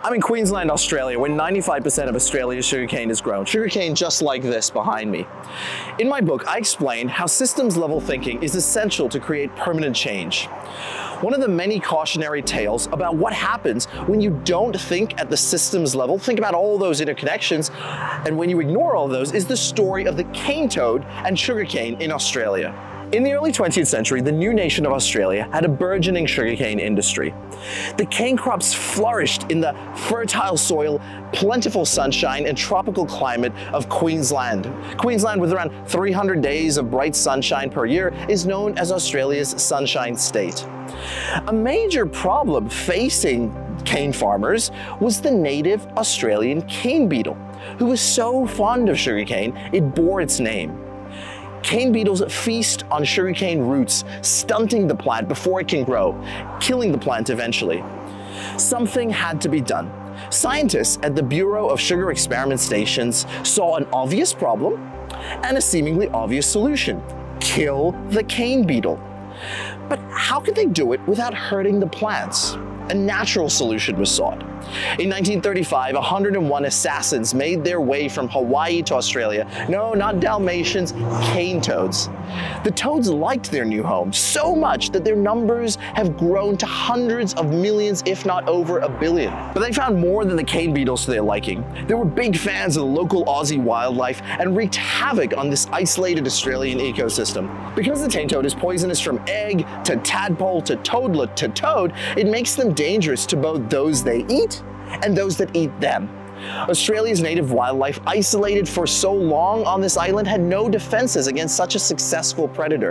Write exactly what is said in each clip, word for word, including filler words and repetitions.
I'm in Queensland, Australia, where ninety-five percent of Australia's sugarcane is grown. Sugarcane just like this behind me. In my book, I explain how systems-level thinking is essential to create permanent change. One of the many cautionary tales about what happens when you don't think at the systems level, think about all those interconnections, and when you ignore all of those, is the story of the cane toad and sugarcane in Australia. In the early twentieth century, the new nation of Australia had a burgeoning sugarcane industry. The cane crops flourished in the fertile soil, plentiful sunshine, and tropical climate of Queensland. Queensland, with around three hundred days of bright sunshine per year, is known as Australia's Sunshine State. A major problem facing cane farmers was the native Australian cane beetle, who was so fond of sugarcane it bore its name. Cane beetles feast on sugarcane roots, stunting the plant before it can grow, killing the plant eventually. Something had to be done. Scientists at the Bureau of Sugar Experiment Stations saw an obvious problem and a seemingly obvious solution: kill the cane beetle. But how could they do it without hurting the plants? A natural solution was sought. In nineteen thirty-five, one hundred and one assassins made their way from Hawaii to Australia. No, not Dalmatians, cane toads. The toads liked their new home so much that their numbers have grown to hundreds of millions, if not over a billion. But they found more than the cane beetles to their liking. They were big fans of the local Aussie wildlife and wreaked havoc on this isolated Australian ecosystem. Because the cane toad is poisonous from egg to tadpole to toadlet to toad, it makes them dangerous to both those they eat and those that eat them. Australia's native wildlife, isolated for so long on this island, had no defenses against such a successful predator.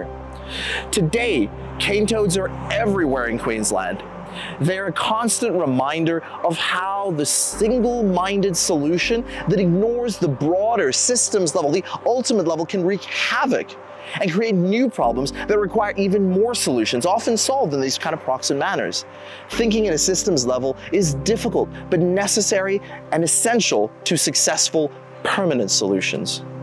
Today, cane toads are everywhere in Queensland. They're a constant reminder of how the single-minded solution that ignores the broader systems level, the ultimate level, can wreak havoc and create new problems that require even more solutions, often solved in these kind of proximate manners. Thinking at a systems level is difficult, but necessary and essential to successful, permanent solutions.